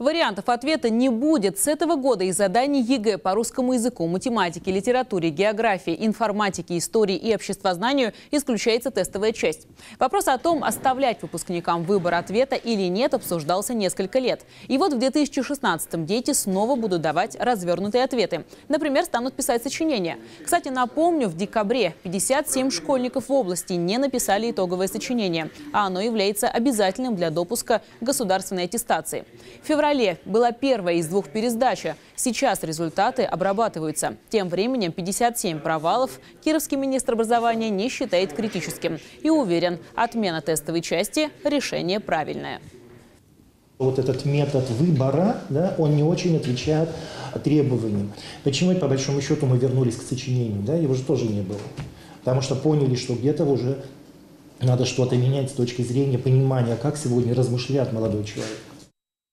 Вариантов ответа не будет. С этого года из заданий ЕГЭ по русскому языку, математике, литературе, географии, информатике, истории и обществознанию исключается тестовая часть. Вопрос о том, оставлять выпускникам выбор ответа или нет, обсуждался несколько лет. И вот в 2016-м дети снова будут давать развернутые ответы. Например, станут писать сочинения. Кстати, напомню, в декабре 57 школьников в области не написали итоговое сочинение, а оно является обязательным для допуска к государственной аттестации. В феврале была первая из 2 пересдача. Сейчас результаты обрабатываются. Тем временем 57 провалов кировский министр образования не считает критическим и уверен, отмена тестовой части – решение правильное. Вот этот метод выбора, да, он не очень отвечает требованиям. Почему, по большому счету, мы вернулись к сочинению? Да? Его же тоже не было. Потому что поняли, что где-то уже надо что-то менять с точки зрения понимания, как сегодня размышляет молодой человек.